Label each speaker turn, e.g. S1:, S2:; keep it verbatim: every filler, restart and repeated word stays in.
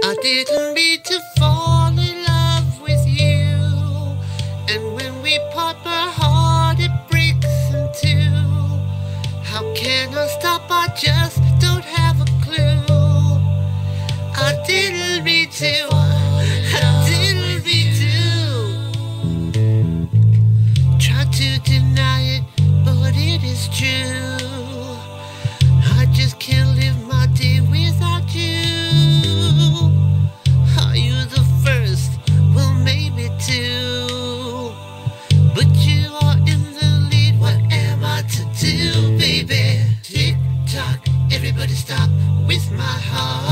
S1: I didn't mean to fall in love with you, and when we part, my heart it breaks in two. How can I stop? I just don't have a clue. I didn't mean to. I didn't mean to. Try to deny it, but it is true. I just can't live my day without you. Are you the first? Well, maybe two. But you are in the lead. What am I to do, baby? Tick tock, everybody stop with my heart.